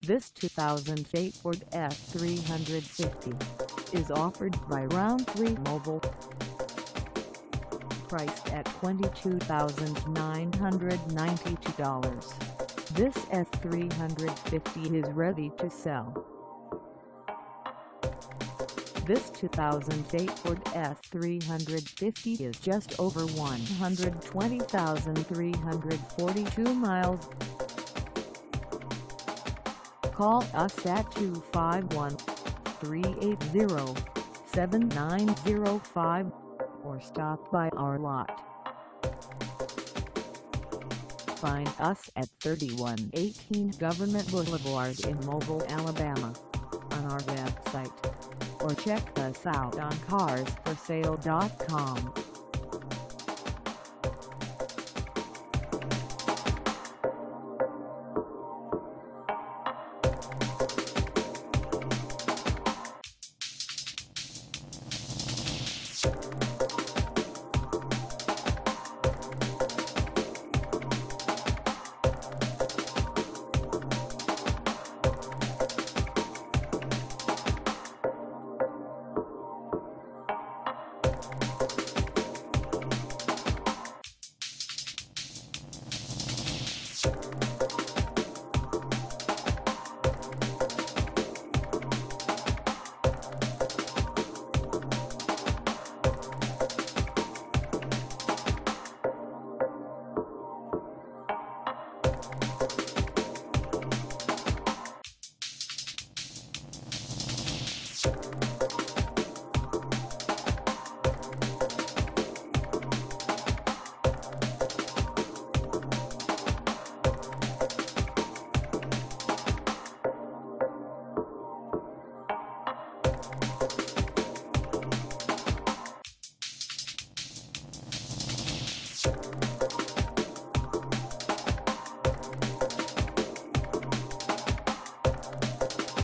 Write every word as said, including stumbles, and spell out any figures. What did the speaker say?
This two thousand eight Ford F three fifty is offered by Roundtree Mobile. Priced at twenty-two thousand nine hundred ninety-two dollars, this F three fifty is ready to sell. This two thousand eight Ford F three fifty is just over one hundred twenty thousand three hundred forty-two miles. Call us at two five one, three eight zero, seven nine zero five or stop by our lot. Find us at thirty-one eighteen Government Boulevard in Mobile, Alabama, on our website, or check us out on cars for sale dot com. You